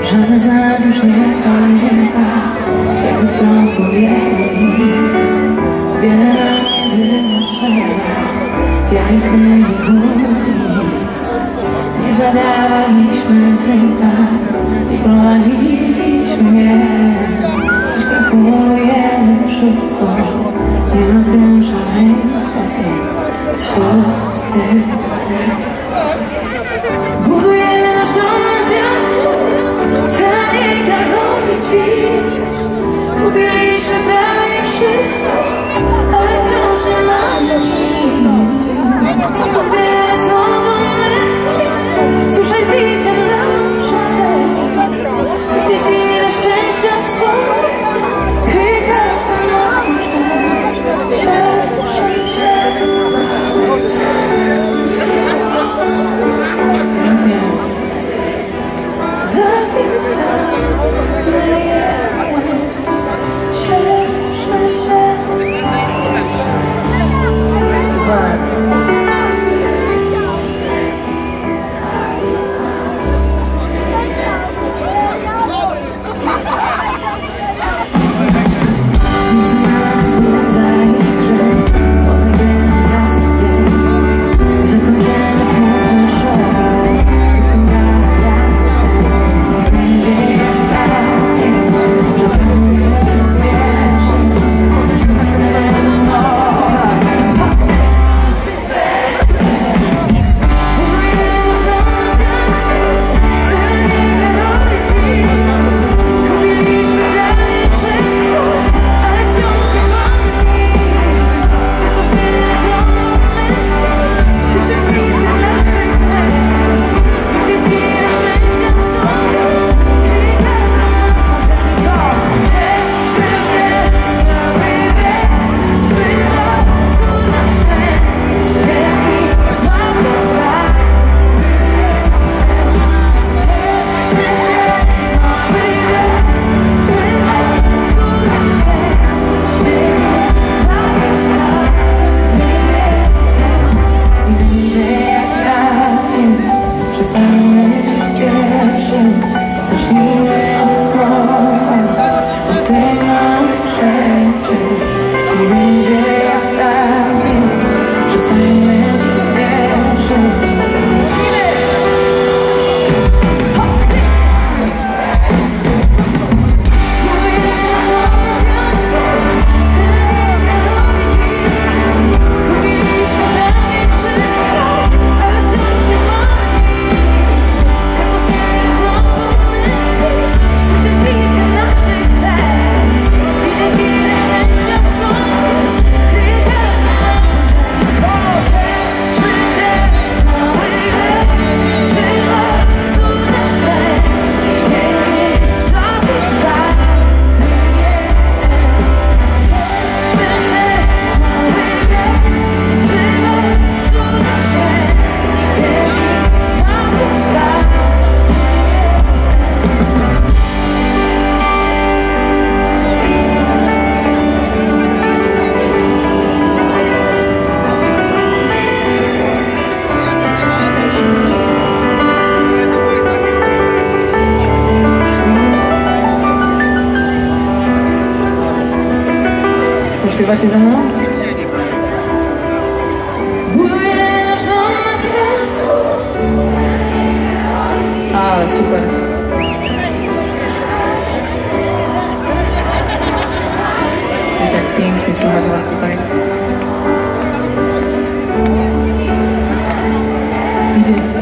Żadna z nas już nie pamięta, jak stron z wieku. Wiele nam nie wyszło, ja i ty nie było nic. Nie zadawaliśmy pytań, nie prowadziliśmy mnie. Dziś kalkulujemy wszystko, nie ma w tym szaleństwa. Co z tym? Budujemy nasz dom na piasku, wcale nie da robić nic. Kupiliśmy prawie wszystko, ale wciąż nie mamy nic. Pozbierać słowo myśli, słyszeć bicie naszych serc, widzieć ile szczęścia w słowach i każdy nasz cieszyć się. Śpiewacie ze mną? Budujemy nasz dom na piasku. Ale super. Wiecie, jak pięknie słuchać was tutaj. Idzie.